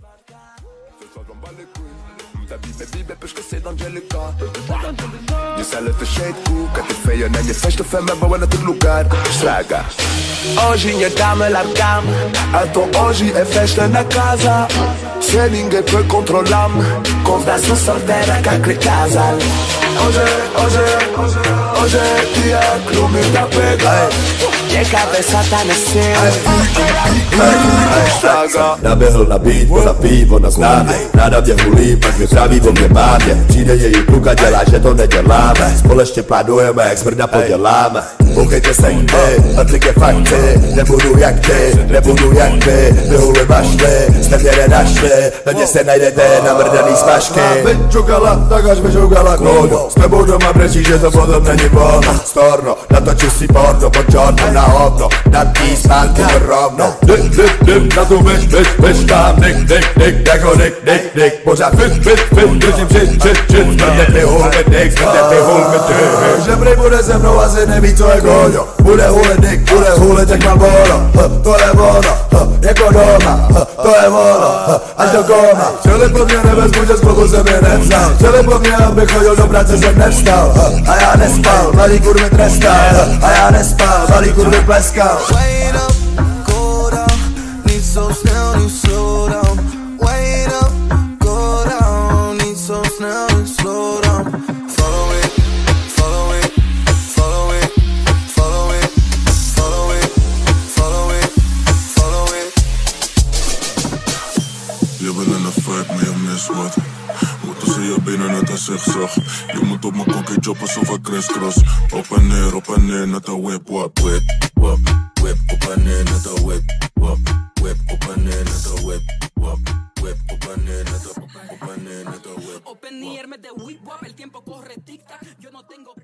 Vibe, vibe, per esquecer de Angélica. Disse ela fez cheio de cuca. Até feia na minha festa, foi mesmo boa todo lugar. Estraga. Hoje minha dama larga-me. Então hoje é festa na casa. Se ninguém pode controlar-me, conversa solteira com aquele casal. Hoje é dia que o meu tá pegando. Minha cabeça tá nascendo. Na berro, na beat, na pivo, na snabie. Nada mnie huli, pak mnie trawi, bo mnie bawię. Cine jej kluka dziela się, to nie dzielamy. Spolecznie planujemy, jak smyrna podzielamy. Uchycie sędy, odrygie fakty. Nie budu jak ty, nie budu jak ty. Wyhuły masz ty, step 11. No nie se najdete na mrdaný smažky. Vyčukala, tak až vyčukala kódo. S tebou doma brečí, že to potom není volno. Storno, natočil si porno, pod čornem na okno. Nad tý spánky to rovno. Dim, na tu myš tam. Dik, jako dik. Pořád fit, držím shit. Smrte pihul mi dik, Že prý bude se mnou, asi neví, co je góňo. Bude hulit jak Malboro. To je ono, jako doma. To je ono, až do koma. Chtěli po mně nevezmu, že z klubu se mě nevzal. Chtěli po mně, abych chodil do práce, jsem nevstal. A já nespal, malý kurvy trestal. A já nespal, malý kurvy pleskal. Wait up, go down, need so snel, need slow down. Wait up, go down, need so snel, need slow down. Follow it, follow it, follow it, follow it, follow it, follow it, follow it. Je bent in een vibe, maar je mist wat. Moeten ze je benen net als zigzag. Je moet op mijn kokkie joppen alsof ik crisscross. Op en neer, net een whip, wap, whip, wap. Whip, op en neer, net een whip, wap. Whip, op en neer, net een whip, wap. Whip, op en neer, net een whip. Op en neer met de whip, wap. El tiempo corre tic-tac. Yo no tengo